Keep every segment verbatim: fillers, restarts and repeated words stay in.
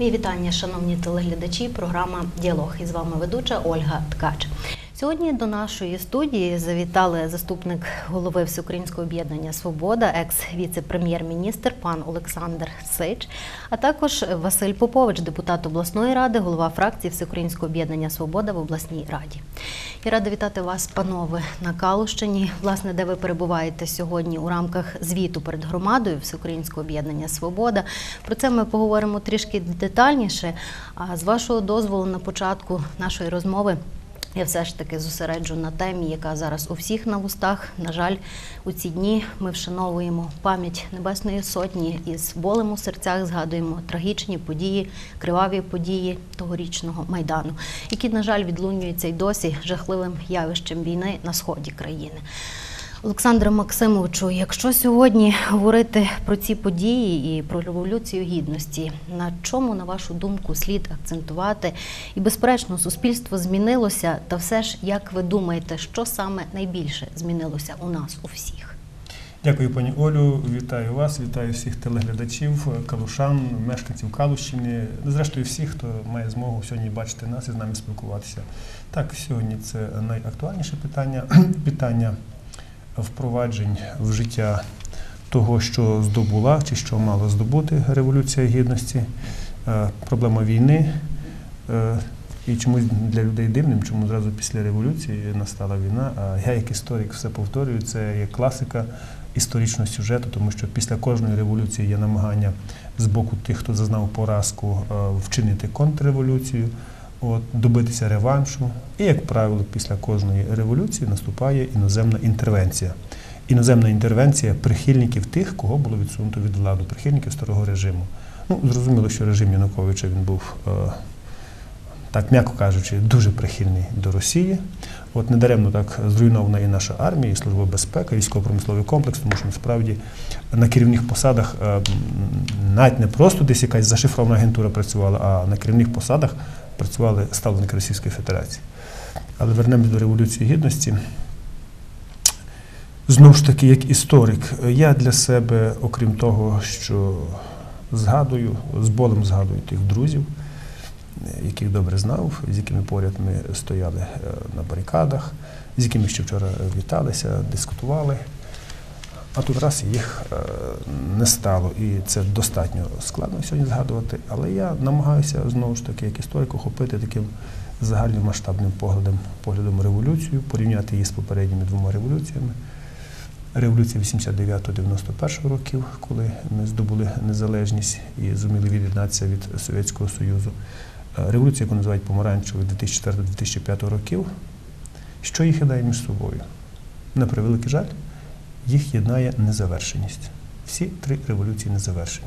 Мої вітання, шановні телеглядачі, програма «Діалог». І з вами ведуча Ольга Ткач. Сьогодні до нашої студії завітали заступник голови Всеукраїнського об'єднання «Свобода», екс-віце-прем'єр-міністр пан Олександр Сич, а також Василь Попович, депутат обласної ради, голова фракції Всеукраїнського об'єднання «Свобода» в обласній раді. Я рада вітати вас, панове, на Калущині, власне, де ви перебуваєте сьогодні у рамках звіту перед громадою Всеукраїнського об'єднання «Свобода». Про це ми поговоримо трішки детальніше, а з вашого дозволу на початку нашої розмови я все ж таки зосереджу на темі, яка зараз у всіх на вустах. На жаль, у ці дні ми вшановуємо пам'ять Небесної Сотні і з болем у серцях згадуємо трагічні події, криваві події тогорічного Майдану, які, на жаль, відлунюються й досі жахливим явищем війни на сході країни. Олександре Максимовичу, якщо сьогодні говорити про ці події і про Революцію Гідності, на чому, на вашу думку, слід акцентувати? І, безперечно, суспільство змінилося, та все ж, як ви думаєте, що саме найбільше змінилося у нас, у всіх? Дякую, пані Олю. Вітаю вас, вітаю всіх телеглядачів, калушан, мешканців Калущини, зрештою всіх, хто має змогу сьогодні бачити нас і з нами спілкуватися. Так, сьогодні це найактуальніше питання, питання впроваджень в життя того, що здобула чи що мала здобути Революція Гідності, проблема війни. І чомусь для людей дивним, чому зразу після революції настала війна. А я як історик все повторюю, це є класика історичного сюжету, тому що після кожної революції є намагання з боку тих, хто зазнав поразку, вчинити контрреволюцію, от, добитися реваншу. І, як правило, після кожної революції наступає іноземна інтервенція. Іноземна інтервенція прихильників тих, кого було відсунуто від влади, прихильників старого режиму. Ну, зрозуміло, що режим Януковича, він був, е, так м'яко кажучи, дуже прихильний до Росії. От недаремно так зруйнована і наша армія, і Служба безпеки, військово-промисловий комплекс, тому що насправді на керівних посадах е, навіть не просто десь якась зашифрована агентура працювала, а на керівних посадах працювали ставленики Російської Федерації. Але вернемось до Революції Гідності. Знову ж таки, як історик, я для себе, окрім того, що згадую, з болем згадую тих друзів, яких добре знав, з якими поряд ми стояли на барикадах, з якими ще вчора віталися, дискутували. А тут раз їх не стало, і це достатньо складно сьогодні згадувати, але я намагаюся, знову ж таки, як історик, охопити таким загальним масштабним поглядом, поглядом революцію, порівняти її з попередніми двома революціями. Революція вісімдесят дев'ятого — дев'яносто першого років, коли ми здобули незалежність і зуміли від'єднатися від Совєтського Союзу. Революція, яку називають помаранчевою, дві тисячі четвертого — дві тисячі п'ятого років. Що їх єднає між собою? На превеликий жаль, їх єднає незавершеність. Всі три революції незавершені.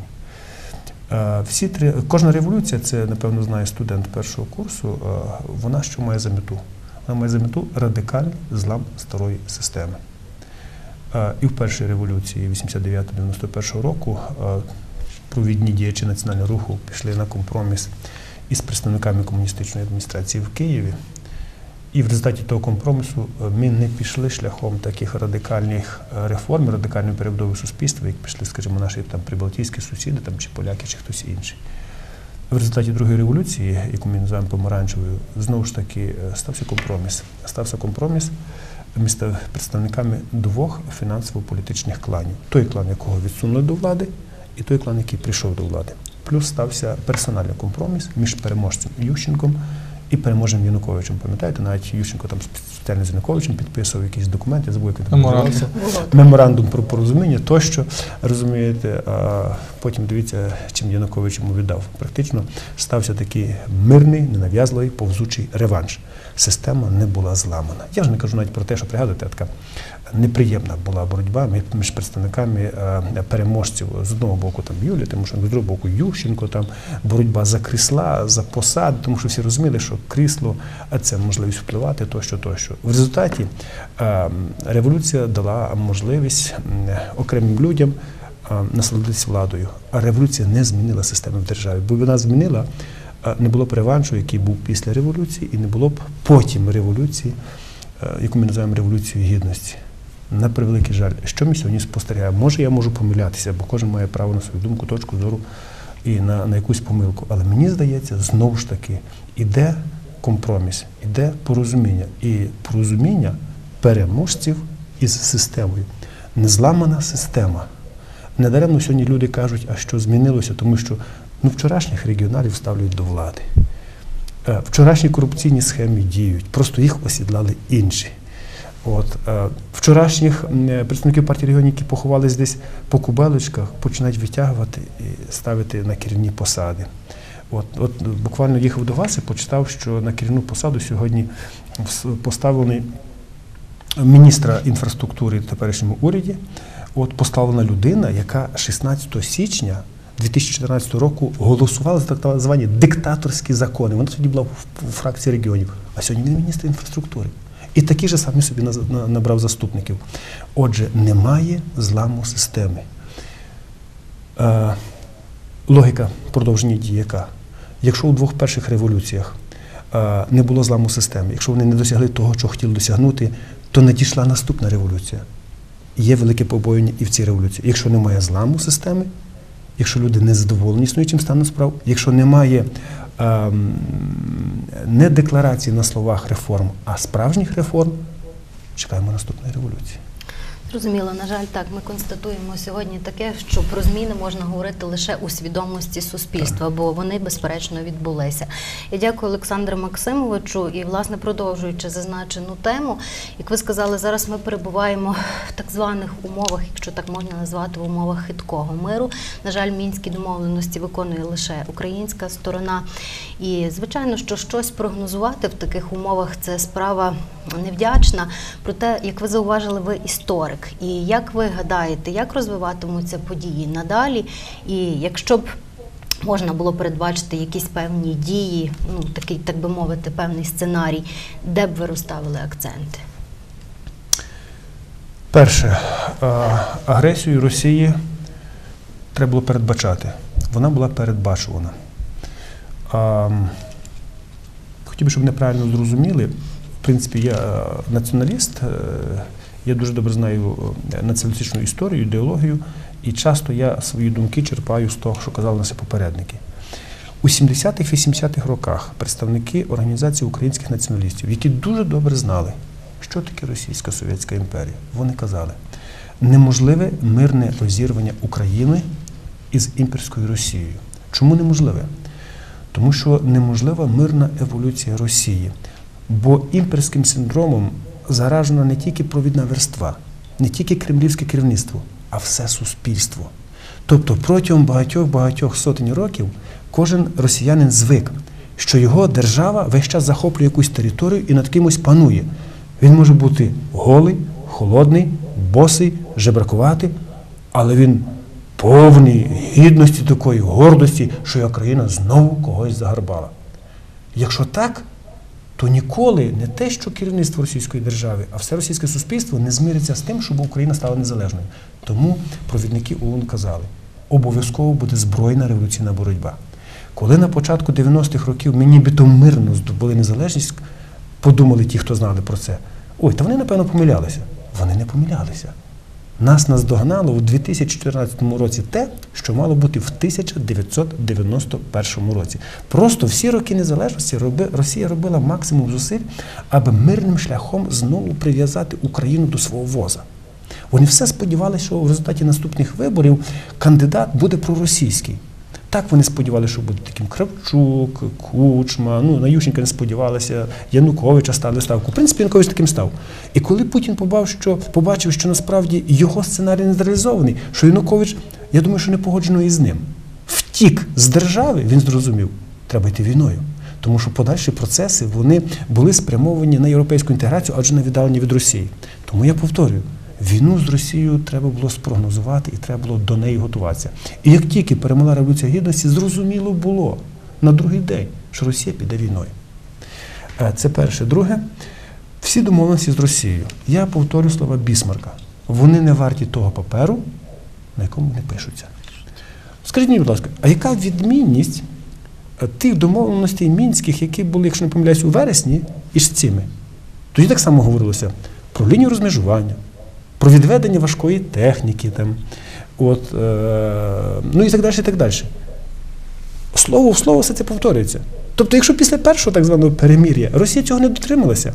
Всі три, кожна революція, це, напевно, знає студент першого курсу, вона що має за мету? Вона має за мету радикальний злам старої системи. І в першій революції вісімдесят дев'ятого — дев'яносто першого року провідні діячі національного руху пішли на компроміс із представниками комуністичної адміністрації в Києві. І в результаті того компромісу ми не пішли шляхом таких радикальних реформ, радикальної перебудови суспільства, як пішли, скажімо, наші там прибалтійські сусіди, там, чи поляки, чи хтось інший. В результаті другої революції, яку ми називаємо помаранчевою, знову ж таки стався компроміс. Стався компроміс між представниками двох фінансово-політичних кланів. Той клан, якого відсунули до влади, і той клан, який прийшов до влади. Плюс стався персональний компроміс між переможцем Ющенком і переможним Януковичем. Пам'ятаєте, навіть Ющенко там спеціально з Януковичем підписував якісь документи, я забув, як він там називався. Меморандум про порозуміння тощо, розумієте. А потім дивіться, чим Янукович йому віддав. Практично стався такий мирний, ненав'язливий, повзучий реванш. Система не була зламана. Я ж не кажу навіть про те, що, пригадуєте, така неприємна була боротьба між представниками переможців з одного боку там Юлія Тимошенко, з другого боку Ющенко, там боротьба за крісла, за посади, тому що всі розуміли, що крісло – це можливість впливати, тощо, тощо. В результаті революція дала можливість окремим людям насолодитися владою, а революція не змінила систему в державі, бо вона змінила, не було б реваншу, який був після революції, і не було б потім революції, яку ми називаємо Революцією Гідності. На превеликий жаль, що ми сьогодні спостерігаємо? Може, я можу помилятися, бо кожен має право на свою думку, точку зору і на, на якусь помилку. Але мені здається, знову ж таки, іде компроміс, іде порозуміння. І порозуміння переможців із системою. Незламана система. Недаремно сьогодні люди кажуть, а що змінилося, тому що ну, вчорашніх регіоналів ставлять до влади. Вчорашні корупційні схеми діють, просто їх осідлали інші. От, вчорашніх представників партії регіонів, які поховались десь по кубелочках, починають витягувати і ставити на керівні посади. От, от буквально їхав до вас і почитав, що на керівну посаду сьогодні поставлений міністра інфраструктури в теперішньому уряді, от поставлена людина, яка шістнадцятого січня дві тисячі чотирнадцятого року голосувала за так звані диктаторські закони. Вона тоді була в фракції регіонів, а сьогодні він міністр інфраструктури. І такі ж самі собі набрав заступників. Отже, немає зламу системи. Е, логіка продовження дії яка? Якщо у двох перших революціях е, не було зламу системи, якщо вони не досягли того, що хотіли досягнути, то надійшла наступна революція. Є велике побоювання і в цій революції. Якщо немає зламу системи, якщо люди не задоволені існуючим станом справ, якщо немає е, не декларації на словах реформ, а справжніх реформ, чекаємо наступної революції. Зрозуміло, на жаль, так, ми констатуємо сьогодні таке, що про зміни можна говорити лише у свідомості суспільства, бо вони, безперечно, відбулися. Я дякую Олександру Максимовичу і, власне, продовжуючи зазначену тему, як ви сказали, зараз ми перебуваємо в так званих умовах, якщо так можна назвати, в умовах хиткого миру. На жаль, мінські домовленості виконує лише українська сторона. І, звичайно, що щось прогнозувати в таких умовах – це справа невдячна. Проте, як ви зауважили, ви історик. І як ви гадаєте, як розвиватимуться події надалі? І якщо б можна було передбачити якісь певні дії, ну, такий, так би мовити, певний сценарій, де б ви розставили акценти? Перше, агресію Росії треба було передбачати. Вона була передбачувана. Хотів би, щоб неправильно зрозуміли, в принципі, я націоналіст, я дуже добре знаю націоналістичну історію, ідеологію, і часто я свої думки черпаю з того, що казали наші попередники. У сімдесятих-вісімдесятих роках представники Організації українських націоналістів, які дуже добре знали, що таке Російська Совєтська імперія, вони казали, неможливе мирне розірвання України із імперською Росією. Чому неможливе? Тому що неможлива мирна еволюція Росії, бо імперським синдромом заражена не тільки провідна верства, не тільки кремлівське керівництво, а все суспільство. Тобто протягом багатьох-багатьох сотень років кожен росіянин звик, що його держава весь час захоплює якусь територію і над кимось панує. Він може бути голий, холодний, босий, жебракувати, але він повний гідності такої, гордості, що його країна знову когось загарбала. Якщо так, то ніколи не те, що керівництво російської держави, а все російське суспільство не змириться з тим, щоб Україна стала незалежною. Тому провідники ОУН казали, обов'язково буде збройна революційна боротьба. Коли на початку дев'яностих років ми нібито мирно здобули незалежність, подумали ті, хто знали про це, ой, та вони, напевно, помилялися. Вони не помилялися. Нас наздогнало у дві тисячі чотирнадцятому році те, що мало бути в тисяча дев'ятсот дев'яносто першому році. Просто всі роки незалежності Росія робила максимум зусиль, аби мирним шляхом знову прив'язати Україну до свого воза. Вони все сподівалися, що в результаті наступних виборів кандидат буде проросійський. Так вони сподівалися, що буде таким Кравчук, Кучма, ну, на Ющенка не сподівалися, Януковича ставили ставку. В принципі, Янукович таким став. І коли Путін побачив, що, побачив, що насправді його сценарій не зреалізований, що Янукович, я думаю, що не погоджено із ним, втік з держави, він зрозумів, треба йти війною. Тому що подальші процеси, вони були спрямовані на європейську інтеграцію, адже на віддалення від Росії. Тому я повторюю, війну з Росією треба було спрогнозувати і треба було до неї готуватися. І як тільки перемогла Революція Гідності, зрозуміло було на другий день, що Росія піде війною. Це перше. Друге, всі домовленості з Росією. Я повторю слова Бісмарка. Вони не варті того паперу, на якому вони пишуться. Скажіть мені, будь ласка, а яка відмінність тих домовленостей мінських, які були, якщо не помиляюсь, у вересні, із цими? Тоді так само говорилося про лінію розмежування, про відведення важкої техніки, там, от, е, ну і так далі, і так далі. слово в слово все це повторюється. Тобто, якщо після першого так званого перемир'я Росія цього не дотрималася,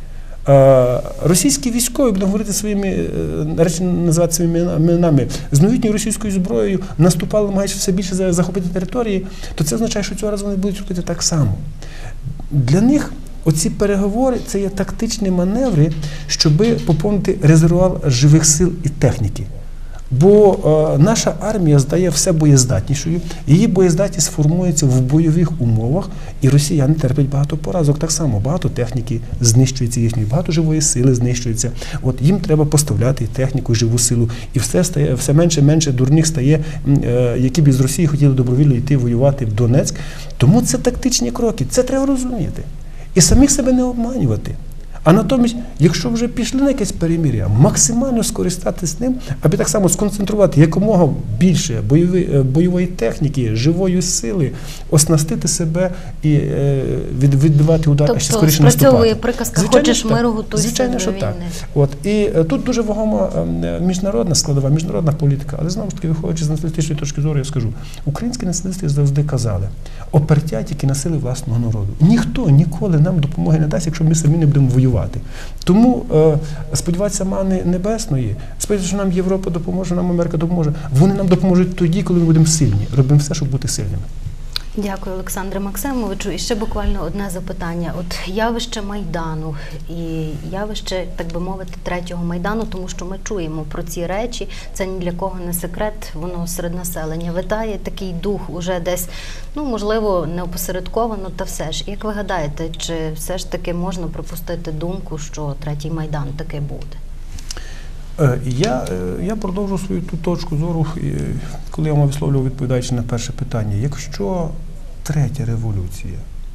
російські військові, будемо говорити своїми, речі називати своїми іменами, з новітньою російською зброєю наступали, намагаючись все більше захопити території, то це означає, що цього разу вони будуть робити так само. Для них оці переговори – це є тактичні маневри, щоб поповнити резервуар живих сил і техніки. Бо е, наша армія здає все боєздатнішою, її боєздатність формується в бойових умовах, і росіяни терплять багато поразок. Так само багато техніки знищується їхньої, багато живої сили знищується. От їм треба поставляти техніку, живу силу, і все стає, все менше і менше дурних стає, е, які б із Росії хотіли добровільно йти воювати в Донецьк. Тому це тактичні кроки, це треба розуміти. І самих себе не обманювати. А натомість, якщо вже пішли на якесь перемир'я, максимально скористатися ним, аби так само сконцентрувати якомога більше бойової, бойової техніки, живої сили, оснастити себе і е, від, відбивати удар, тобто, а ще скоріше наступати. Тобто спрацьовує приказка, хочеш миру, готуйся Звичайно, до що війни. так. От. І е, тут дуже вагома е, міжнародна складова, міжнародна політика. Але знову ж таки, виходячи з націоналістичної точки зору, я скажу, українські націоналісти завжди казали, опертя тільки на сили власного народу. Ніхто ніколи нам допомоги не дасть, якщо ми самі не будемо воювати. Тому е, сподіватися мани небесної, сподіватися, що нам Європа допоможе, нам Америка допоможе. Вони нам допоможуть тоді, коли ми будемо сильні. Робимо все, щоб бути сильними. Дякую, Олександре Максимовичу. І ще буквально одне запитання. От явище Майдану і явище, так би мовити, третього Майдану, тому що ми чуємо про ці речі, це ні для кого не секрет, воно серед населення витає, такий дух уже десь, ну, можливо, не опосередковано, та все ж. Як ви гадаєте, чи все ж таки можна припустити думку, що третій Майдан таки буде? Я, я продовжу свою ту точку зору, коли я вам висловлював, відповідаючи на перше питання. Якщо третя революція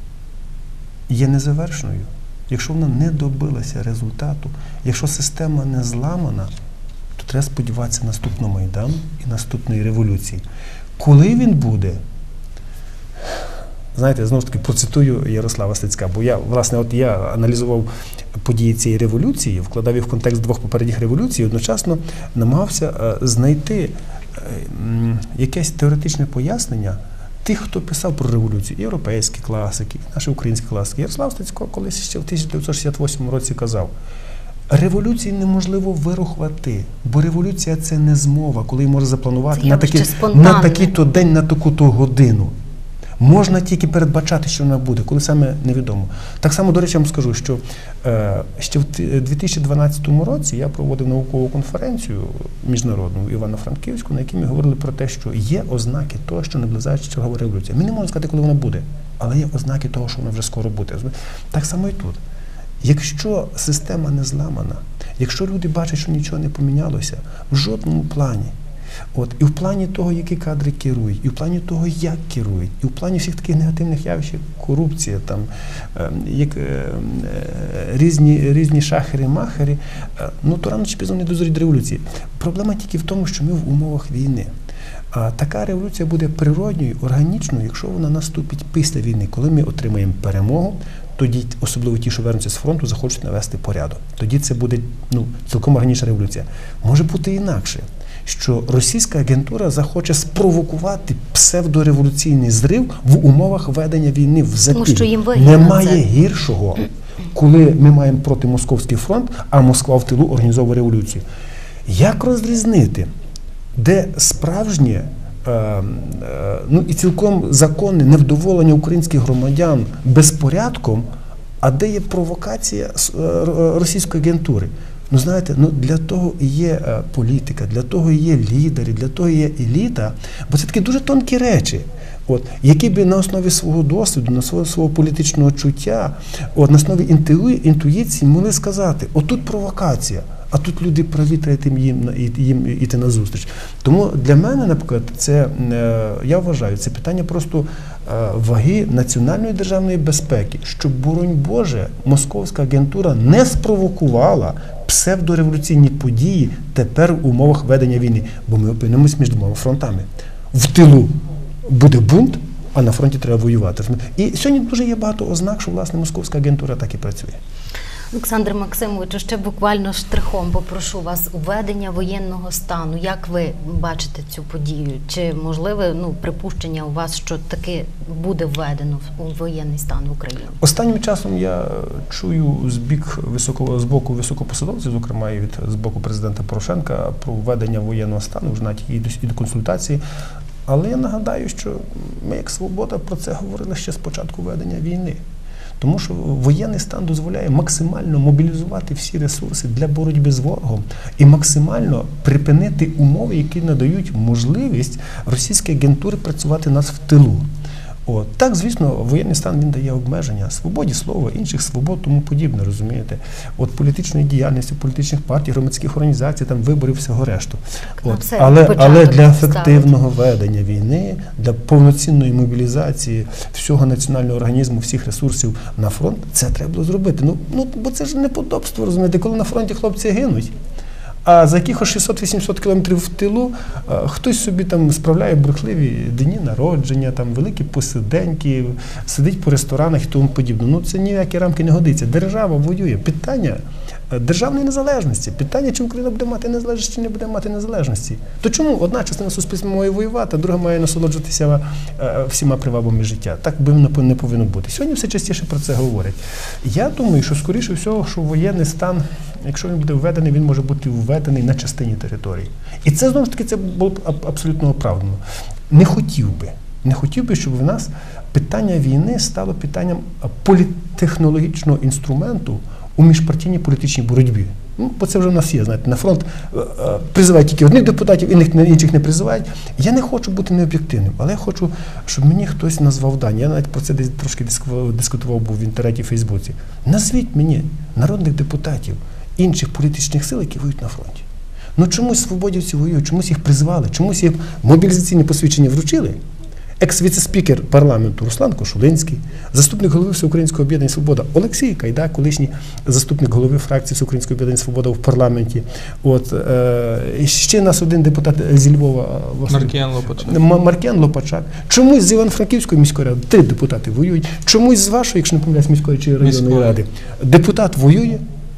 є незавершеною, якщо вона не добилася результату, якщо система не зламана, то треба сподіватися наступного Майдану і наступної революції. Коли він буде? Знаєте, знову ж таки, процитую Ярослава Стецька, бо я, власне, от я аналізував події цієї революції, вкладав їх в контекст двох попередніх революцій, одночасно намагався знайти якесь теоретичне пояснення тих, хто писав про революцію, і європейські класики, і наші українські класики. Ярослав Стецько колись ще в тисяча дев'ятсот шістдесят восьмому році казав, революції неможливо вирухувати, бо революція – це не змова, коли її можна запланувати на, такі, на такий-то день, на таку-то годину. Можна тільки передбачати, що вона буде, коли саме невідомо. Так само, до речі, я вам скажу, що е, ще в дві тисячі дванадцятому році я проводив наукову конференцію міжнародну в Івано-Франківську, на якій ми говорили про те, що є ознаки того, що наближається чергова революція. Ми не можемо сказати, коли вона буде, але є ознаки того, що вона вже скоро буде. Так само і тут. Якщо система не зламана, якщо люди бачать, що нічого не помінялося, в жодному плані, От, і в плані того, які кадри керують, і в плані того, як керують, і в плані всіх таких негативних явищ, як корупція, там, е, як е, різні, різні шахери-махери, е, ну то рано чи пізно не дозріть революції. Проблема тільки в тому, що ми в умовах війни. А така революція буде природньою, органічною, якщо вона наступить після війни, коли ми отримаємо перемогу, тоді, особливо ті, що вернуться з фронту, захочуть навести порядок. Тоді це буде, ну, цілком органічна революція. Може бути інакше, що російська агентура захоче спровокувати псевдореволюційний зрив в умовах ведення війни в запіллі. Немає гіршого, коли ми маємо проти Московський фронт, а Москва в тилу організовує революцію. Як розрізнити, де справжнє е, е, ну, і цілком законне невдоволення українських громадян безпорядком, а де є провокація російської агентури? Ну, знаєте, ну, для того і є е, політика, для того і є лідери, для того і є еліта, бо це такі дуже тонкі речі, от, які би на основі свого досвіду, на основі свого політичного чуття, от, на основі інту, інтуїції могли сказати, отут провокація, а тут люди праві, треба їм, їм йти на зустріч. Тому для мене, наприклад, це, е, я вважаю, це питання просто е, ваги національної державної безпеки, щоб, боронь Боже, московська агентура не спровокувала псевдореволюційні події тепер в умовах ведення війни, бо ми опинимось між двома фронтами. В тилу буде бунт, а на фронті треба воювати. І сьогодні дуже є багато ознак, що, власне, московська агентура так і працює. Олександр Максимович, ще буквально штрихом попрошу вас введення воєнного стану. Як ви бачите цю подію? Чи можливе ну, припущення у вас, що таки буде введено у воєнний стан в Україні? Останнім часом я чую з, бік високого, з боку високопосадовців, зокрема і від з боку президента Порошенка, про введення воєнного стану, вже навіть і до, і до консультації. Але я нагадаю, що ми, як «Свобода», про це говорили ще з початку ведення війни. Тому що воєнний стан дозволяє максимально мобілізувати всі ресурси для боротьби з ворогом і максимально припинити умови, які надають можливість російській агентурі працювати нас в тилу. От. Так, звісно, воєнний стан він дає обмеження свободі слова, інших свобод, тому подібне, розумієте. От політичної діяльності, політичних партій, громадських організацій, там виборів, всього решту. От. Але, але для ефективного ведення війни, для повноцінної мобілізації всього національного організму, всіх ресурсів на фронт, це треба було зробити. Ну, ну, бо це ж неподобство, розумієте, коли на фронті хлопці гинуть. А за якихось шістсот-вісімсот кілометрів в тилу а, хтось собі там справляє брехливі дні народження, там великі посиденьки, сидить по ресторанах і тому подібне. Ну це ніякі рамки не годиться. Держава воює. Питання державної незалежності, питання, чи Україна буде мати незалежність, чи не буде мати незалежності. То чому одна частина суспільства має воювати, а друга має насолоджуватися а, всіма привабами життя? Так би не повинно бути. Сьогодні все частіше про це говорять. Я думаю, що скоріше всього, що воєнний стан, якщо він буде введений, він може бути введений на частині території. І це, знову ж таки, це було б абсолютно оправдано. Не хотів би, не хотів би, щоб в нас питання війни стало питанням політтехнологічного інструменту у міжпартійній політичній боротьбі. Ну, бо це вже в нас є, знаєте, на фронт е, е, призивають тільки одних депутатів, інших, інших не призивають. Я не хочу бути необ'єктивним, але я хочу, щоб мені хтось назвав дані. Я навіть про це десь трошки дискутував був в інтернеті, в Фейсбуці. Назвіть мені народних депутатів інших політичних сил, які воюють на фронті. Ну чомусь свободівці воюють, чомусь їх призвали, чомусь їх мобілізаційні посвідчення вручили. Екс-віце-спікер парламенту Руслан Кошулинський, заступник голови Всеукраїнського об'єднання «Свобода» Олексій Кайда, колишній заступник голови фракції Всеукраїнського об'єднання «Свобода» в парламенті. От, е, ще нас один депутат зі Львова. Маркіян Лопачак. Маркіян Лопачак. Чомусь з Івано-Франківської міської ради три депутати воюють. Чомусь з вашої, якщо не помиляюсь, міської чи районної міської ради, депутат воює.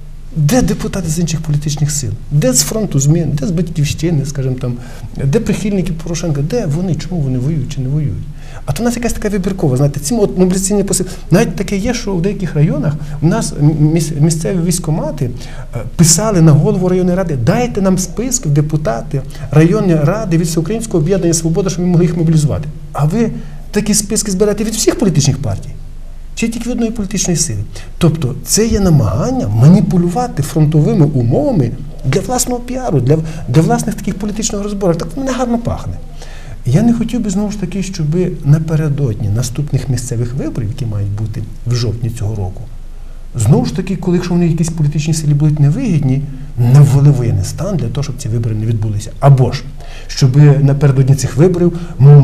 Де депутати з інших політичних сил? Де з фронту змін? Де з Батьківщини, скажімо там? Де прихильники Порошенка? Де вони? Чому вони воюють чи не воюють? А то у нас якась така вибіркова, знаєте, ці от мобілізаційні посили. Навіть таке є, що в деяких районах у нас місцеві військкомати писали на голову районної ради: дайте нам списки, депутати районної ради від Всеукраїнського об'єднання «Свобода», щоб ми могли їх мобілізувати. А ви такі списки збираєте від всіх політичних партій? Чи тільки від одної політичної сили? Тобто це є намагання маніпулювати фронтовими умовами для власного піару, для, для власних таких політичних розборок. Так мене гарно пахне. Я не хотів би, знову ж таки, щоб напередодні наступних місцевих виборів, які мають бути в жовтні цього року, знову ж таки, коли якщо вони якісь політичні силі будуть невигідні, не ввели воєнний стан для того, щоб ці вибори не відбулися. Або ж, щоб напередодні цих виборів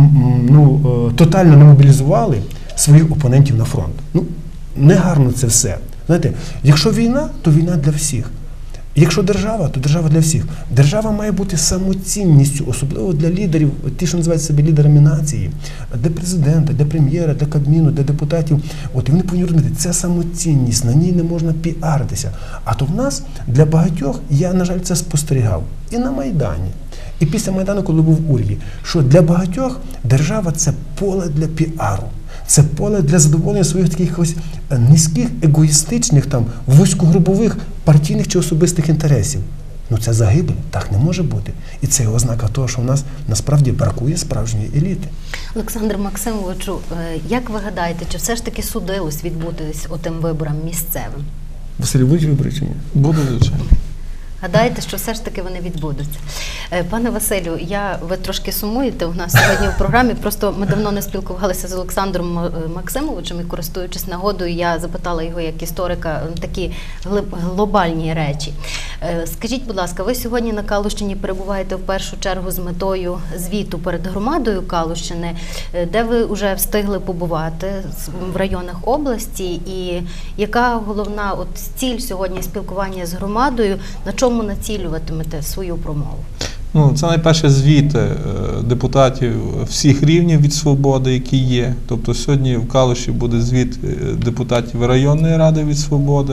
ну, тотально не мобілізували своїх опонентів на фронт. Ну, негарно це все. Знаєте, якщо війна, то війна для всіх. Якщо держава, то держава для всіх. Держава має бути самоцінністю, особливо для лідерів, ті, що називають себе лідерами нації, для президента, для прем'єра, для Кабміну, для депутатів. От, і вони повинні розуміти, це самоцінність, на ній не можна піаритися. А то в нас для багатьох, я, на жаль, це спостерігав і на Майдані, і після Майдану, коли був в Ульві, що для багатьох держава – це поле для піару. Це поле для задоволення своїх таких ось низьких, егоїстичних, там, вузькогрупових, партійних чи особистих інтересів. Ну це загибель, так не може бути. І це ознака того, що в нас насправді бракує справжньої еліти. Олександр Максимовичу, як ви гадаєте, чи все ж таки судилось відбутись отим виборам місцевим? Василь, будуть вибори чи ні? Буду, звичайно. Гадаєте, що все ж таки вони відбудуться. Пане Василю, я, ви трошки сумуєте у нас сьогодні в програмі, просто ми давно не спілкувалися з Олександром Максимовичем, і користуючись нагодою, я запитала його як історика такі глобальні речі. Скажіть, будь ласка, ви сьогодні на Калущині перебуваєте в першу чергу з метою звіту перед громадою Калущини, де ви вже встигли побувати в районах області, і яка головна от ціль сьогодні спілкування з громадою, на чому націлюватимете свою промову? Ну, це найперше звіти депутатів всіх рівнів від «Свободи», які є. Тобто сьогодні в Калуші буде звіт депутатів районної ради від «Свободи»,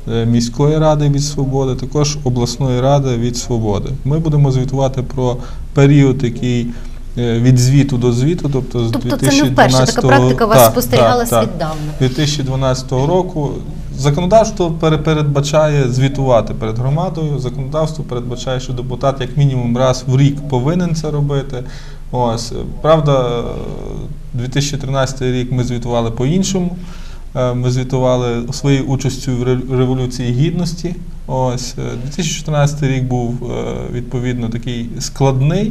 міської ради від «Свободи», також обласної ради від «Свободи». Ми будемо звітувати про період, який від звіту до звіту, тобто з тобто дві тисячі дванадцятого... це не вперше така практика у вас так, спостерігалась так, так. віддавна. дві тисячі дванадцятого року. Законодавство передбачає звітувати перед громадою, законодавство передбачає, що депутат як мінімум раз в рік повинен це робити. Ось, правда, дві тисячі тринадцятий рік ми звітували по-іншому. Ми звітували своєю участю в Революції Гідності. Ось, дві тисячі чотирнадцятий рік був відповідно такий складний.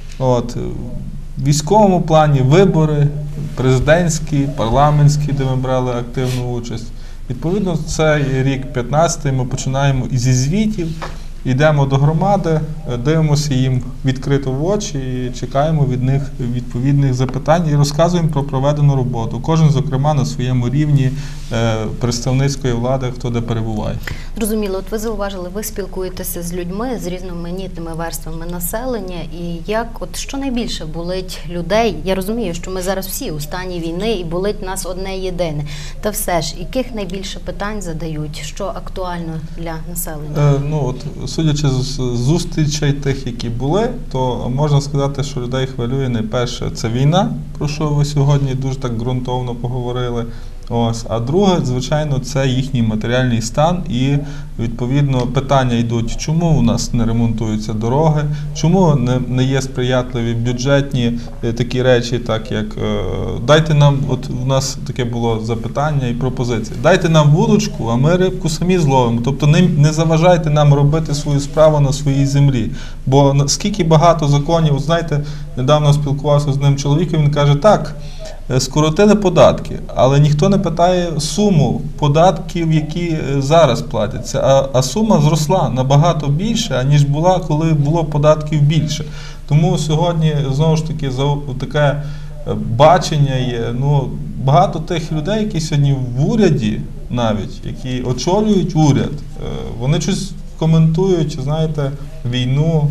От, в військовому плані вибори, президентські, парламентські, де ми брали активну участь. Відповідно, цей рік п'ятнадцятий ми починаємо зі звітів, йдемо до громади, дивимося їм відкрито в очі і чекаємо від них відповідних запитань і розказуємо про проведену роботу. Кожен, зокрема, на своєму рівні представницької влади, хто де перебуває. Зрозуміло, от ви зауважили, ви спілкуєтеся з людьми, з різноманітними верствами населення, і як, от що найбільше болить людей? Я розумію, що ми зараз всі у стані війни і болить нас одне єдине. Та все ж, яких найбільше питань задають, що актуально для населення? Е, ну, от, судячи з зустрічей тих, які були, то можна сказати, що людей хвилює найперше це війна, про що ви сьогодні дуже так ґрунтовно поговорили. Ось, а друге, звичайно, це їхній матеріальний стан і, відповідно, питання йдуть, чому у нас не ремонтуються дороги, чому не, не є сприятливі бюджетні е, такі речі, так як е, дайте нам, от у нас таке було запитання і пропозиція, дайте нам вудочку, а ми рибку самі зловимо, тобто не, не заважайте нам робити свою справу на своїй землі, бо скільки багато законів, знаєте, недавно спілкувався з одним чоловіком, він каже, так, скоротили податки, але ніхто не питає суму податків, які зараз платяться, а, а сума зросла набагато більше, ніж була, коли було податків більше. Тому сьогодні, знову ж таки, таке бачення є, ну, багато тих людей, які сьогодні в уряді навіть, які очолюють уряд, вони щось коментують, знаєте, війну,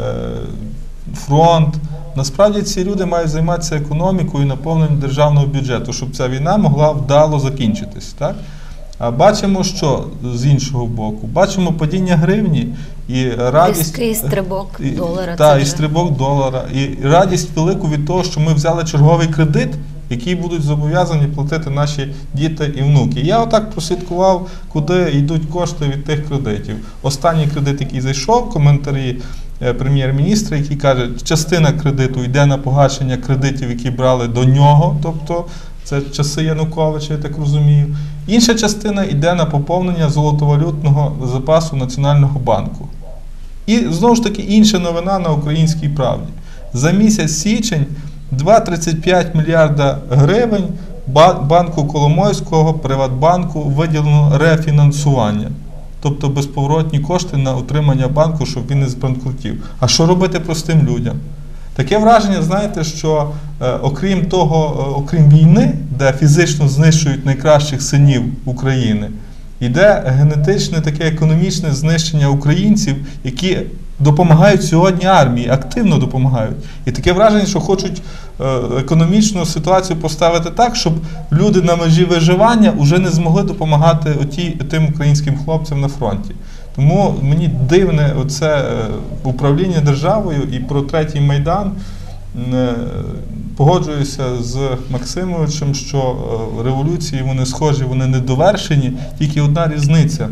фронт. Насправді ці люди мають займатися економікою і наповненням державного бюджету, щоб ця війна могла вдало закінчитись. Так? А бачимо, що з іншого боку? Бачимо падіння гривні і радість... І стрибок долара. Так, і стрибок долара. І радість велику від того, що ми взяли черговий кредит, який будуть зобов'язані платити наші діти і внуки. Я отак прослідкував, куди йдуть кошти від тих кредитів. Останній кредит, який зайшов, коментарі прем'єр-міністра, який каже, частина кредиту йде на погашення кредитів, які брали до нього, тобто це часи Януковича, я так розумію. Інша частина йде на поповнення золотовалютного запасу Національного банку. І знову ж таки інша новина на Українській правді. За місяць січень два цілих тридцять п'ять мільярда гривень банку Коломойського, Приватбанку виділено рефінансування. Тобто безповоротні кошти на утримання банку, щоб він не збанкрутів. А що робити простим людям? Таке враження, знаєте, що е, окрім того, е, окрім війни, де фізично знищують найкращих синів України, йде генетичне, таке економічне знищення українців, які допомагають сьогодні армії, активно допомагають. І таке враження, що хочуть е, економічну ситуацію поставити так, щоб люди на межі виживання вже не змогли допомагати оті, тим українським хлопцям на фронті. Тому мені дивне оце е, управління державою і про третій Майдан. Е, погоджуюся з Максимовичем, що е, революції вони схожі, вони недовершені, тільки одна різниця.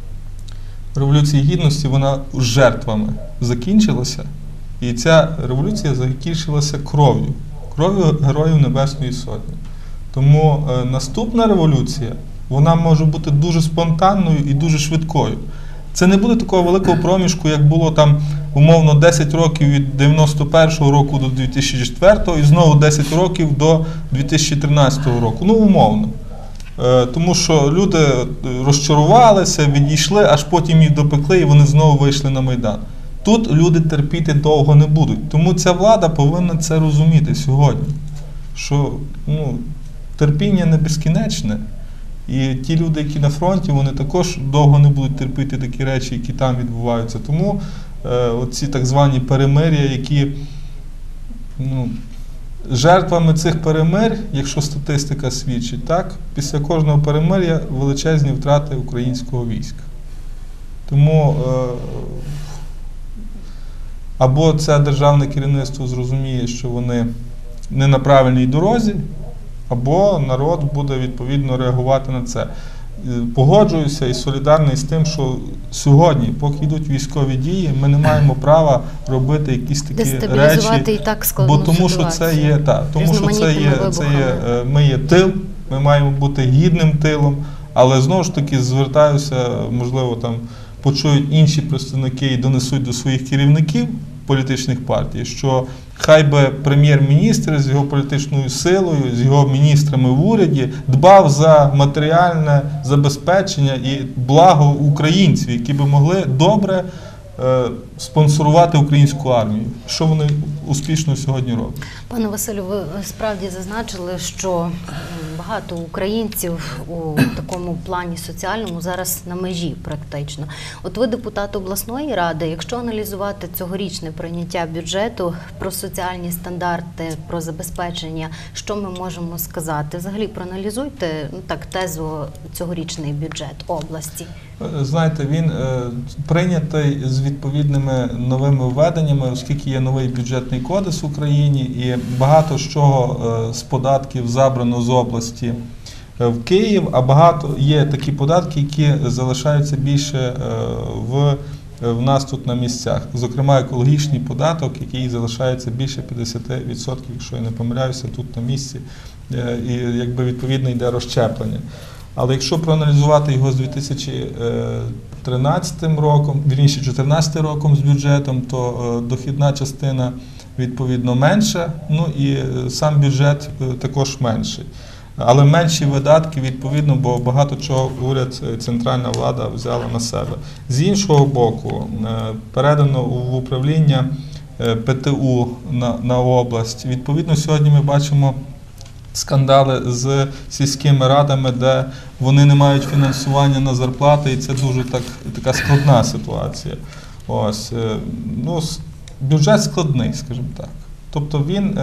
Революція Гідності, вона з жертвами закінчилася, і ця революція закінчилася кров'ю, кров'ю Героїв Небесної Сотні. Тому е, наступна революція, вона може бути дуже спонтанною і дуже швидкою. Це не буде такого великого проміжку, як було там умовно десять років від дев'яносто першого року до дві тисячі четвертого і знову десять років до дві тисячі тринадцятого року. Ну, умовно. Тому що люди розчарувалися, відійшли, аж потім їх допекли і вони знову вийшли на Майдан. Тут люди терпіти довго не будуть. Тому ця влада повинна це розуміти сьогодні, що ну, терпіння не безкінечне. І ті люди, які на фронті, вони також довго не будуть терпіти такі речі, які там відбуваються. Тому е, оці так звані перемир'я, які ну, жертвами цих перемир'я, якщо статистика свідчить, так, після кожного перемир'я величезні втрати українського війська. Тому е, або це державне керівництво зрозуміє, що вони не на правильній дорозі, або народ буде відповідно реагувати на це. Погоджуюся і солідарний з тим, що сьогодні, поки йдуть військові дії, ми не маємо права робити якісь такі речі, і так складну бо тому що це є, та, тому що це є, це є, ми є тил, ми маємо бути гідним тилом, але знову ж таки звертаюся, можливо, там почують інші представники і донесуть до своїх керівників політичних партій, що хай би прем'єр-міністр з його політичною силою, з його міністрами в уряді дбав за матеріальне забезпечення і благо українців, які би могли добре е, спонсорувати українську армію. Що вони успішно сьогодні роблять? Пане Василю, ви справді зазначили, що багато українців у такому плані соціальному зараз на межі практично. От ви депутат обласної ради, якщо аналізувати цьогорічне прийняття бюджету про соціальні стандарти, про забезпечення, що ми можемо сказати? Взагалі проаналізуйте, ну так, тезу цьогорічний бюджет області. Знаєте, він е, прийнятий з відповідними новими введеннями, оскільки є новий бюджетний кодекс в Україні і багато з чого е, з податків забрано з області е, в Київ, а багато є такі податки, які залишаються більше е, в, в нас тут на місцях. Зокрема, екологічний податок, який залишається більше п'ятдесят відсотків, якщо я не помиляюся, тут на місці, е, і якби відповідно йде розщеплення. Але якщо проаналізувати його з дві тисячі тринадцятим роком, вірніше дві тисячі чотирнадцятим роком з бюджетом, то дохідна частина відповідно менша, ну і сам бюджет також менший. Але менші видатки відповідно, бо багато чого уряд, центральна влада взяла на себе. З іншого боку, передано в управління Пе Те У на, на область. Відповідно, сьогодні ми бачимо скандали з сільськими радами, де вони не мають фінансування на зарплати, і це дуже так, така складна ситуація. Ось, ну, бюджет складний, скажімо так. Тобто він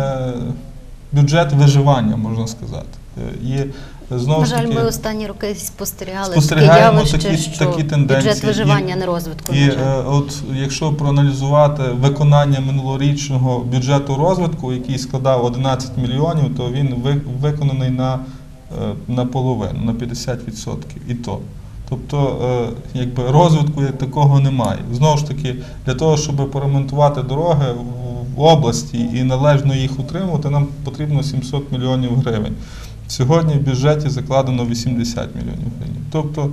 бюджет виживання, можна сказати. І знову На жаль, таки, ми останні роки спостерігали спостерігаємо таке явище, такі, що такі тенденції. Бюджет виживання, і, не розвитку. І от якщо проаналізувати виконання минулорічного бюджету розвитку, який складав одинадцять мільйонів, то він виконаний на, на половину, на п'ятдесят відсотків. І то. Тобто, якби розвитку як такого немає. Знову ж таки, для того, щоб поремонтувати дороги в області і належно їх утримувати, нам потрібно сімсот мільйонів гривень. Сьогодні в бюджеті закладено вісімдесят мільйонів гривень. Тобто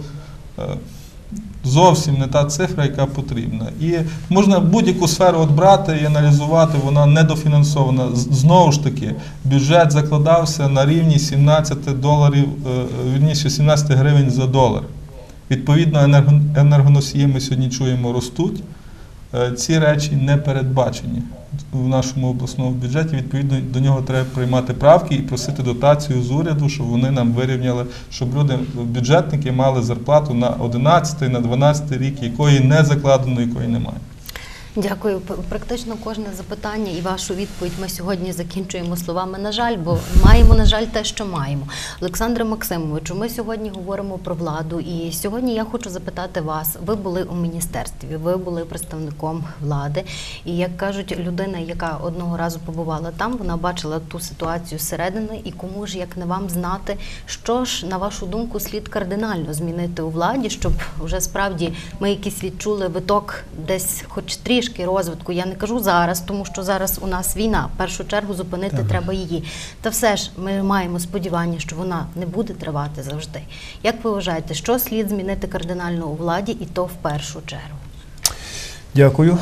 зовсім не та цифра, яка потрібна. І можна будь-яку сферу от брати і аналізувати, вона недофінансована. Знову ж таки, бюджет закладався на рівні сімнадцять доларів, вірніше сімнадцять гривень за долар. Відповідно, енергоносії ми сьогодні чуємо ростуть. Ці речі не передбачені в нашому обласному бюджеті. Відповідно, до нього треба приймати правки і просити дотацію з уряду, щоб вони нам вирівняли, щоб люди, бюджетники, мали зарплату на одинадцятий, на дванадцятий рік, якої не закладено, якої немає. Дякую. Практично кожне запитання і вашу відповідь ми сьогодні закінчуємо словами «на жаль», бо маємо, на жаль, те, що маємо. Олександре Максимовичу, ми сьогодні говоримо про владу, і сьогодні я хочу запитати вас. Ви були у міністерстві, ви були представником влади, і, як кажуть, людина, яка одного разу побувала там, вона бачила ту ситуацію зсередини, і кому ж, як не вам, знати, що ж, на вашу думку, слід кардинально змінити у владі, щоб вже справді ми якийсь відчули виток десь хоч трішки, трішки розвитку. Я не кажу зараз, тому що зараз у нас війна. В першу чергу зупинити так. треба її. Та все ж ми маємо сподівання, що вона не буде тривати завжди. Як ви вважаєте, що слід змінити кардинально у владі, і то в першу чергу? Дякую.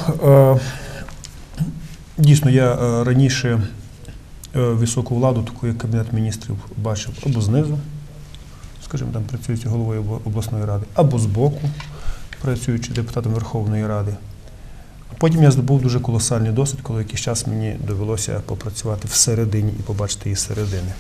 Дійсно, я раніше високу владу, таку як Кабінет міністрів, бачив або знизу, скажімо, там працюючи головою обласної ради, або збоку, працюючи депутатом Верховної Ради. Потім я здобув дуже колосальний досвід, коли якийсь час мені довелося попрацювати всередині і побачити її зсередини.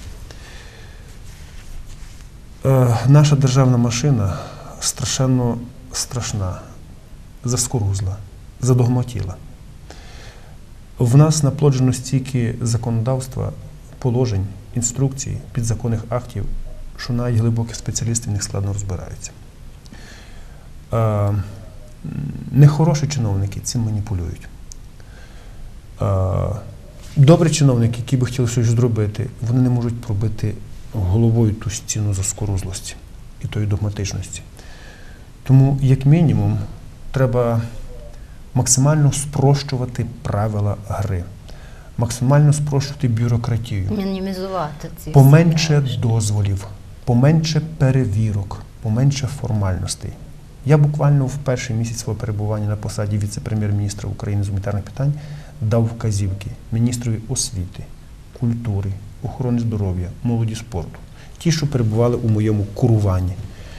Е, наша державна машина страшенно страшна, заскорузла, задогмотіла. В нас наплоджено стільки законодавства, положень, інструкцій, підзаконних актів, що навіть глибокі спеціалісти в них складно розбираються. Е, нехороші чиновники цим маніпулюють. Е, добрі чиновники, які би хотіли щось зробити, вони не можуть пробити головою ту стіну заскорузлості і тої догматичності. Тому, як мінімум, треба максимально спрощувати правила гри, максимально спрощувати бюрократію, Мінімізувати ці поменше всі дозволів, поменше перевірок, поменше формальностей. Я буквально в перший місяць свого перебування на посаді віце-прем'єр-міністра України з гуманітарних питань дав вказівки міністрові освіти, культури, охорони здоров'я, молоді, спорту. Ті, що перебували у моєму куруванні.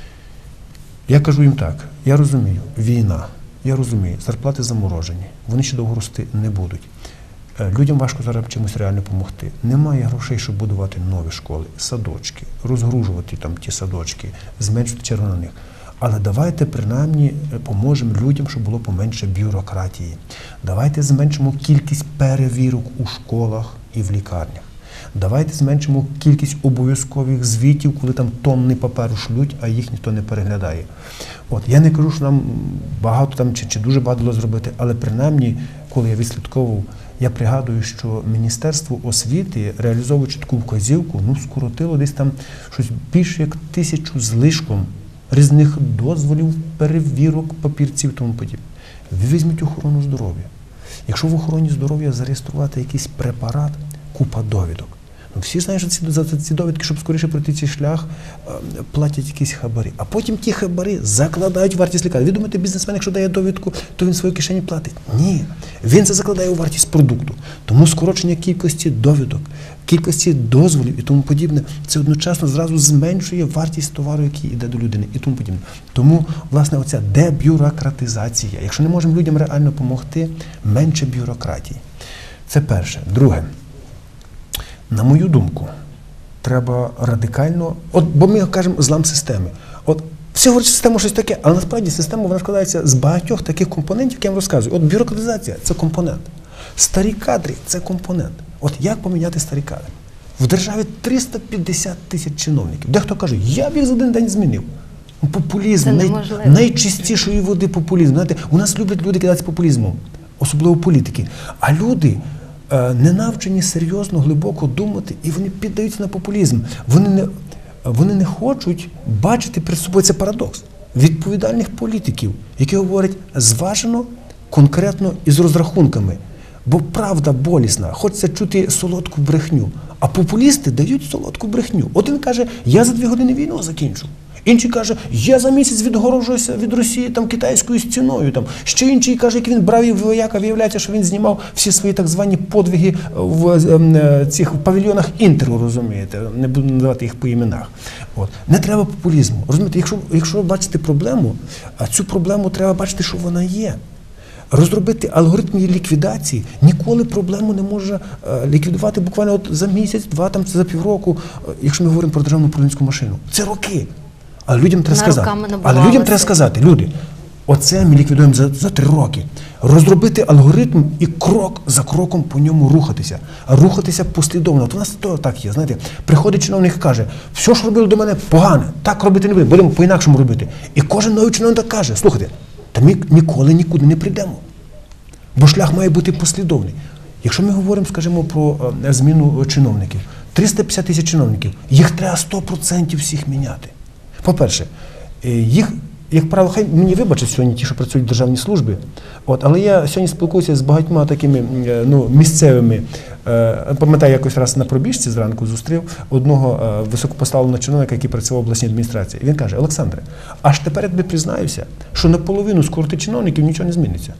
Я кажу їм так, я розумію, війна, я розумію, зарплати заморожені, вони ще довго рости не будуть. Людям важко зараз чимось реально допомогти. Немає грошей, щоб будувати нові школи, садочки, розгружувати там ті садочки, зменшити чергу на них. Але давайте принаймні поможемо людям, щоб було поменше бюрократії. Давайте зменшимо кількість перевірок у школах і в лікарнях. Давайте зменшимо кількість обов'язкових звітів, коли там тонни паперу шлють, а їх ніхто не переглядає. От, я не кажу, що нам багато там, чи, чи дуже багато було зробити, але принаймні, коли я відслідковував, я пригадую, що Міністерство освіти, реалізовуючи таку вказівку, ну, скоротило десь там щось більше як тисячу з лишком різних дозволів, перевірок, папірців і тому подібне. Ви візьміть охорону здоров'я. Якщо в охороні здоров'я зареєструвати якийсь препарат, купа довідок. Ну, всі знають, що ці, за ці довідки, щоб скоріше пройти цей шлях, платять якісь хабарі. А потім ті хабарі закладають у вартість лікарні. Ви думаєте, бізнесмен, якщо дає довідку, то він в своїй кишені платить? Ні. Він це закладає у вартість продукту. Тому скорочення кількості довідок, кількості дозволів і тому подібне, це одночасно зразу зменшує вартість товару, який йде до людини і тому подібне. Тому, власне, оця дебюрократизація. Якщо не можемо людям реально допомогти, менше бюрократії. Це перше. Друге. На мою думку, треба радикально, от, бо ми кажемо злам системи. От всі говорять, що система щось таке, але насправді система вона складається з багатьох таких компонентів, які я вам розказую. От бюрократизація – це компонент. Старі кадри – це компонент. От як поміняти старі кадри? В державі триста п'ятдесят тисяч чиновників. Дехто каже, я б їх за один день змінив. Популізм, най, найчистішої води популізм. Знаєте, у нас люблять люди кидатися популізмом, особливо політики. А люди не навчені серйозно, глибоко думати, і вони піддаються на популізм. Вони не, вони не хочуть бачити перед собою, це парадокс, відповідальних політиків, які говорять зважено, конкретно і з розрахунками. Бо правда болісна, хочеться чути солодку брехню, а популісти дають солодку брехню. Один каже, я за дві години війну закінчу. Інший каже, я за місяць відгорожуюся від Росії там, китайською стіною. Там. Ще інший каже, як він брав вояка, виявляється, що він знімав всі свої так звані подвиги в е, цих павільйонах Інтеру, розумієте, не буду називати їх по іменах. От. Не треба популізму. Розумієте, якщо, якщо бачите проблему, а цю проблему треба бачити, що вона є. Розробити алгоритм її ліквідації ніколи проблему не може е, ліквідувати буквально от за місяць, два, там, за півроку, е, якщо ми говоримо про державну управлінську машину. Це роки. Але людям треба сказати, але людям треба сказати, люди, оце ми ліквідуємо за, за три роки. Розробити алгоритм і крок за кроком по ньому рухатися. Рухатися послідовно. От у нас то так є, знаєте, приходить чиновник і каже, все, що робили до мене, погане, так робити не будемо, будемо по-інакшому робити. І кожен новий чиновник так каже, слухайте, та ми ніколи нікуди не прийдемо. Бо шлях має бути послідовний. Якщо ми говоримо, скажімо, про е, зміну чиновників, триста п'ятдесят тисяч чиновників, їх треба сто відсотків всіх міняти. По-перше, їх, як правило, хай мені вибачать сьогодні ті, що працюють в державній службі, от, але я сьогодні спілкуюся з багатьма такими ну, місцевими. Е, пам'ятаю, якось раз на пробіжці зранку зустрів одного е, високопоставленого чиновника, який працював в обласній адміністрації. І він каже, Олександре, аж тепер я тобі признаюся, що наполовину скоротити чиновників нічого не зміниться.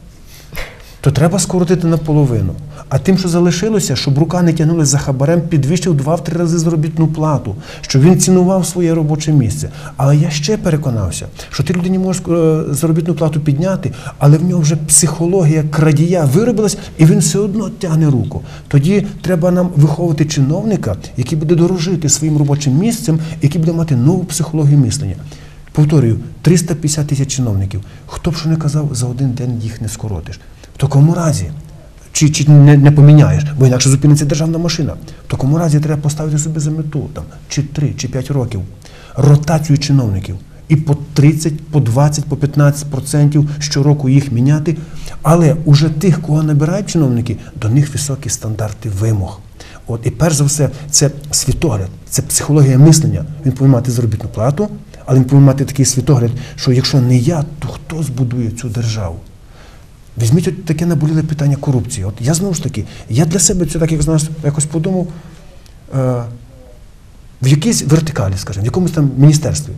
То треба скоротити наполовину. А тим, що залишилося, щоб рука не тягнулася за хабарем, підвищив два-три рази заробітну плату, щоб він цінував своє робоче місце. Але я ще переконався, що ти людині можеш заробітну плату підняти, але в нього вже психологія крадія виробилась, і він все одно тягне руку. Тоді треба нам виховувати чиновника, який буде дорожити своїм робочим місцем, який буде мати нову психологію мислення. Повторюю, триста п'ятдесят тисяч чиновників. Хто б що не казав, за один день їх не скоротиш. В такому разі чи, чи не, не поміняєш, бо інакше зупиниться державна машина. В такому разі треба поставити собі за мету, там, чи три, чи п'ять років, ротацію чиновників. І по тридцять, по двадцять, по п'ятнадцять відсотків щороку їх міняти. Але уже тих, кого набирають чиновники, до них високі стандарти вимог. От, і перш за все, це світогляд, це психологія мислення. Він повинен мати заробітну плату, але він повинен мати такий світогляд, що якщо не я, то хто збудує цю державу? Візьміть от таке наболіле питання корупції. От я знову ж таки, я для себе це так, як знаєш, якось подумав, е, в якійсь вертикалі, скажімо, в якомусь там міністерстві.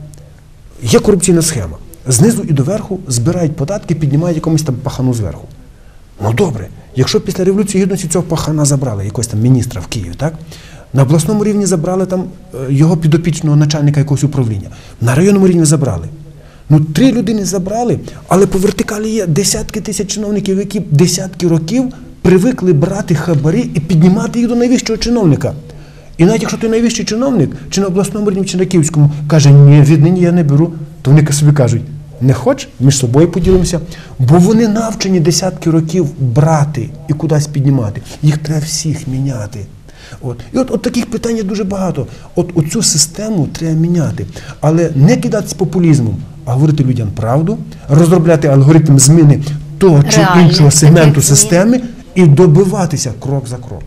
Є корупційна схема. Знизу і доверху збирають податки, піднімають якомусь там пахану зверху. Ну добре, якщо після Революції Гідності цього пахана забрали, якогось там міністра в Києві, так? На обласному рівні забрали там його підопічного начальника якогось управління. На районному рівні забрали. Ну, три людини забрали, але по вертикалі є десятки тисяч чиновників, які десятки років привикли брати хабарі і піднімати їх до найвищого чиновника. І навіть якщо той найвищий чиновник, чи на обласному рівні, чи на київському, каже, ні, віднині я не беру, то вони собі кажуть, не хоч, між собою поділимося, бо вони навчені десятки років брати і кудись піднімати. Їх треба всіх міняти. От. І от, от таких питань є дуже багато. От оцю систему треба міняти. Але не кидатися популізмом, а говорити людям правду, розробляти алгоритм зміни того чи Реальних іншого сегменту таких змін. системи і добиватися крок за кроком.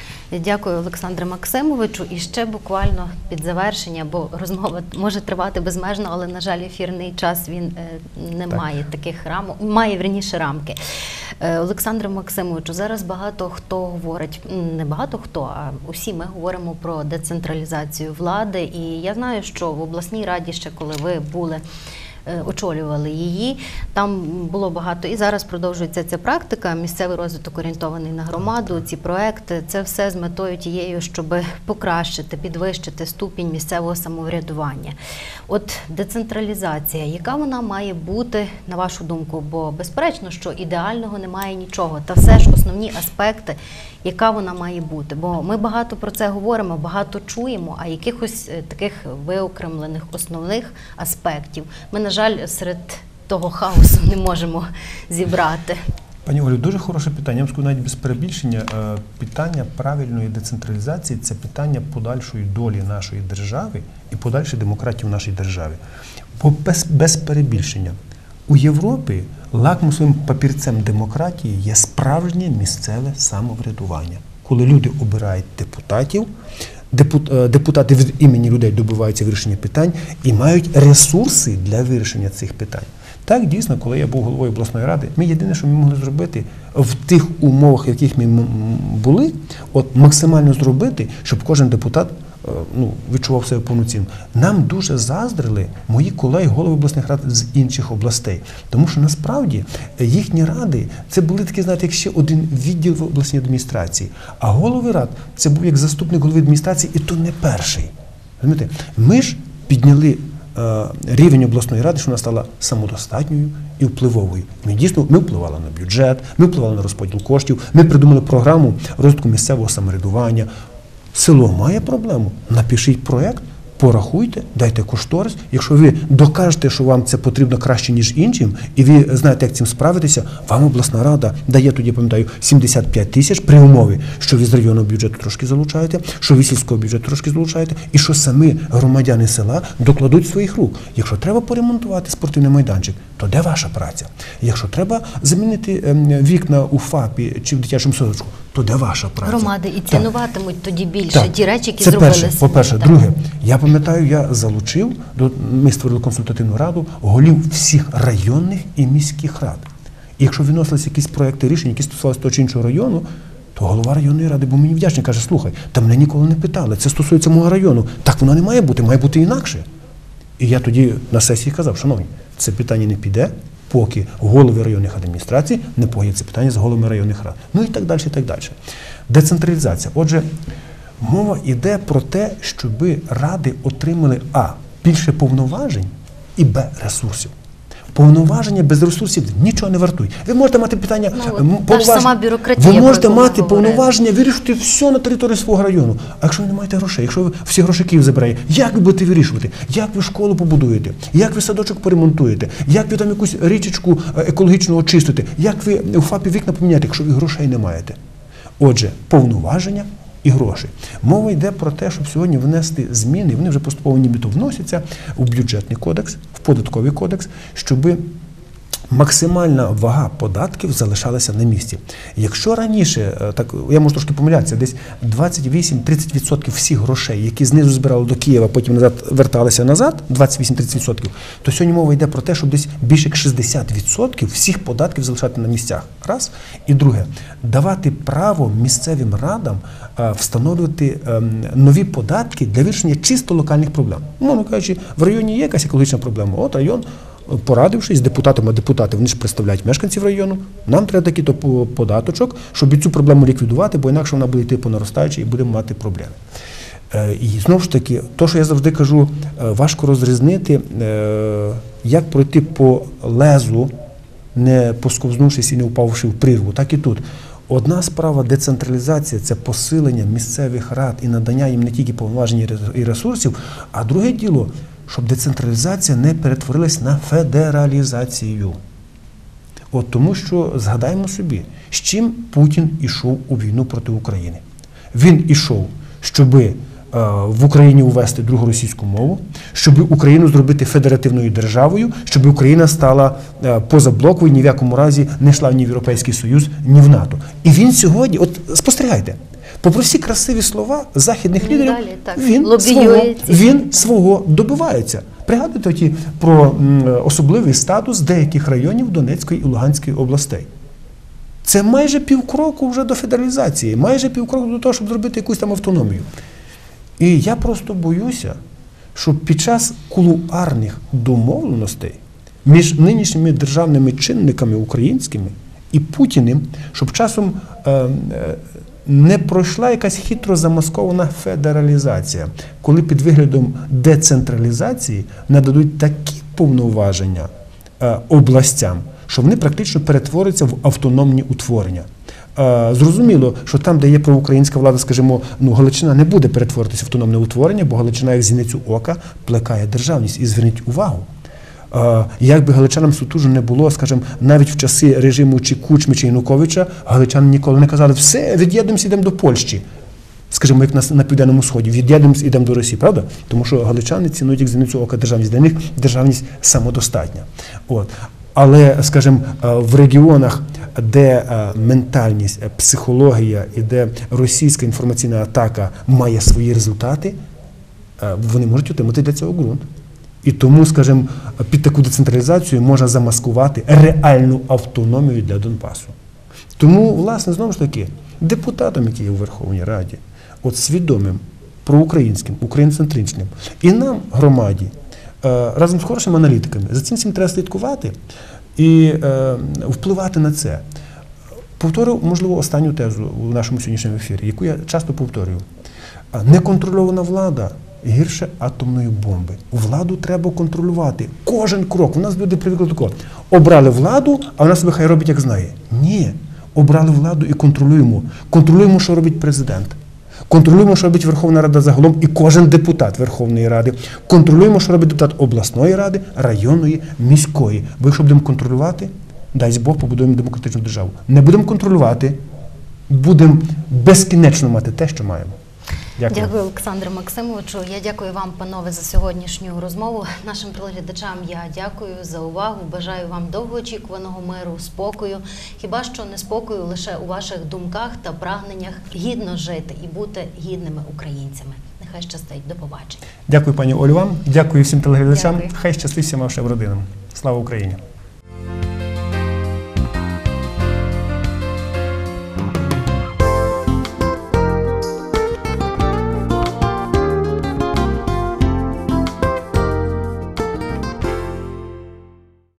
Дякую, Олександре Максимовичу. І ще буквально під завершення, бо розмова може тривати безмежно, але, на жаль, ефірний час, він е, не Так. має таких рамок, має, вірніше, рамки. Е, Олександре Максимовичу, зараз багато хто говорить, не багато хто, а усі ми говоримо про децентралізацію влади. І я знаю, що в обласній раді, ще коли ви були, очолювали її. Там було багато, і зараз продовжується ця практика, місцевий розвиток орієнтований на громаду, ці проекти, це все з метою тією, щоб покращити, підвищити ступінь місцевого самоврядування. От децентралізація, яка вона має бути, на вашу думку? Бо безперечно, що ідеального немає нічого, та все ж основні аспекти, яка вона має бути. Бо ми багато про це говоримо, багато чуємо, а якихось таких виокремлених основних аспектів ми, на жаль, серед того хаосу не можемо зібрати. Пані Олю, дуже хороше питання. Я вам скажу навіть без перебільшення. Питання правильної децентралізації – це питання подальшої долі нашої держави і подальшої демократії в нашій державі. Бо без, без перебільшення. У Європі лакмусовим папірцем демократії є справжнє місцеве самоврядування. Коли люди обирають депутатів, депутати від імені людей добиваються вирішення питань і мають ресурси для вирішення цих питань. Так, дійсно, коли я був головою обласної ради, ми єдине, що ми могли зробити в тих умовах, в яких ми були, от максимально зробити, щоб кожен депутат ну, відчував себе повноцінно. Нам дуже заздрили мої колеги, голови обласних рад з інших областей. Тому що насправді їхні ради, це були такі, знаєте, як ще один відділ в обласній адміністрації. А голови рад, це був як заступник голови адміністрації, і то не перший. Розумієте? Ми ж підняли е, рівень обласної ради, що вона стала самодостатньою і впливовою. Ми дійсно, ми впливали на бюджет, ми впливали на розподіл коштів, ми придумали програму розвитку місцевого самоврядування. Село має проблему, напишіть проєкт, порахуйте, дайте кошторис. Якщо ви докажете, що вам це потрібно краще, ніж іншим, і ви знаєте, як цим справитися, вам обласна рада дає тоді, пам'ятаю, сімдесят п'ять тисяч при умові, що ви з районного бюджету трошки залучаєте, що ви сільського бюджету трошки залучаєте, і що самі громадяни села докладуть своїх рук. Якщо треба поремонтувати спортивний майданчик, то де ваша праця? Якщо треба замінити вікна у ФАПі чи в дитячому садочку, то де ваша праця? Громади і цінуватимуть так. тоді більше так. ті речі, які це зробили перше. самі. По-перше. Друге, я пам'ятаю, я залучив, ми створили консультативну раду голів всіх районних і міських рад. І якщо виносилися якісь проекти рішень, які стосувалися того чи іншого району, то голова районної ради був мені вдячний, каже, слухай, та мене ніколи не питали, це стосується мого району. Так воно не має бути, має бути інакше. І я тоді на сесії казав, шановні, це питання не піде, поки голови районних адміністрацій не погодять це питання з головами районних рад. Ну і так далі, і так далі. Децентралізація. Отже, мова йде про те, щоб ради отримали а. більше повноважень і б. ресурсів. Повноваження без ресурсів нічого не вартують. Ви можете мати питання, Ну, от, м, та ж повноваження. сама бюрократія, Ви про можете яку ми мати говорили. повноваження вирішити все на території свого району. А якщо ви не маєте грошей, якщо ви всі гроші Київ забирає, як ви будете вирішувати? Як ви школу побудуєте? Як ви садочок поремонтуєте? Як ви там якусь річечку е, екологічно очистите? Як ви у ФАПі вікна поміняєте, якщо ви грошей не маєте? Отже, повноваження і гроші. Мова йде про те, щоб сьогодні внести зміни, вони вже поступово нібито вносяться у бюджетний кодекс, в податковий кодекс, щоби максимальна вага податків залишалася на місці. Якщо раніше, так я можу трошки помилятися, десь двадцять вісім - тридцять відсотків всіх грошей, які знизу збирали до Києва, потім назад верталися назад, двадцять вісім - тридцять відсотків, то сьогодні мова йде про те, щоб десь більше як шістдесят відсотків всіх податків залишати на місцях. Раз. І друге, давати право місцевим радам а, встановлювати а, нові податки для вирішення чисто локальних проблем. Мовно кажучи, в районі є якась екологічна проблема. От район, порадившись з депутатами, а депутати, вони ж представляють мешканців району, нам треба такий-то податочок, щоб цю проблему ліквідувати, бо інакше вона буде йти по наростаючій і будемо мати проблеми. І знову ж таки, то, що я завжди кажу, важко розрізнити, як пройти по лезу, не посковзнувшись і не впавши в прірву, так і тут. Одна справа децентралізація – це посилення місцевих рад і надання їм не тільки повноважень і ресурсів, а друге діло – щоб децентралізація не перетворилась на федералізацію. От тому що, згадаємо собі, з чим Путін ішов у війну проти України. Він ішов, щоби е, в Україні ввести другу російську мову, щоб Україну зробити федеративною державою, щоб Україна стала е, позаблоковою, ні в якому разі не йшла ні в Європейський Союз, ні в НАТО. І він сьогодні, от спостерігайте, попри всі красиві слова західних Він лідерів, далі, так, він, лобіює свого, ці він зміни. свого добивається. Пригадуйте ті про м, особливий статус деяких районів Донецької і Луганської областей. Це майже півкроку вже до федералізації, майже півкроку до того, щоб зробити якусь там автономію. І я просто боюся, що під час кулуарних домовленостей між нинішніми державними чинниками українськими і Путіним, щоб часом е, е, не пройшла якась хитро замаскована федералізація, коли під виглядом децентралізації нададуть такі повноваження е, областям, що вони практично перетворяться в автономні утворення. Е, зрозуміло, що там, де є проукраїнська влада, скажімо, ну, Галичина не буде перетворитися в автономне утворення, бо Галичина, як зіницю ока, плекає державність. І зверніть увагу, е, як би галичанам сутужно не було, скажімо, навіть в часи режиму чи Кучми, чи Януковича, галичани ніколи не казали, все, від'єднемося, йдемо до Польщі. Скажімо, як на, на Південному Сході, від'єднемося, йдемо до Росії, правда? Тому що галичани цінують як зіницю ока державність. Для них державність самодостатня. От. Але, скажімо, в регіонах, де ментальність, психологія і де російська інформаційна атака має свої результати, вони можуть отримати для цього ґрунт. І тому, скажімо, під таку децентралізацію можна замаскувати реальну автономію для Донбасу. Тому, власне, знову ж таки, депутатам, які є у Верховній Раді, от свідомим, проукраїнським, українцентричним, і нам, громаді, разом з хорошими аналітиками, за цим всім треба слідкувати і е, впливати на це. Повторю, можливо, останню тезу у нашому сьогоднішньому ефірі, яку я часто повторюю. Неконтрольована влада гірше атомної бомби. Владу треба контролювати. Кожен крок. У нас люди привикли до такого. Обрали владу, а вона себе хай робить, як знає. Ні. Обрали владу і контролюємо. Контролюємо, що робить президент. Контролюємо, що робить Верховна Рада загалом і кожен депутат Верховної Ради. Контролюємо, що робить депутат обласної ради, районної, міської. Бо якщо будемо контролювати, дай Бог, побудуємо демократичну державу. Не будемо контролювати, будемо безкінечно мати те, що маємо. Дякую. Дякую, Олександре Максимовичу. Я дякую вам, панове, за сьогоднішню розмову. Нашим телеглядачам я дякую за увагу. Бажаю вам довгоочікуваного миру, спокою. Хіба що не спокою лише у ваших думках та прагненнях гідно жити і бути гідними українцями. Нехай щастить. До побачення. Дякую, пані Олю, вам. Дякую всім телеглядачам. Дякую. Хай щастить всім вашим родинам. Слава Україні!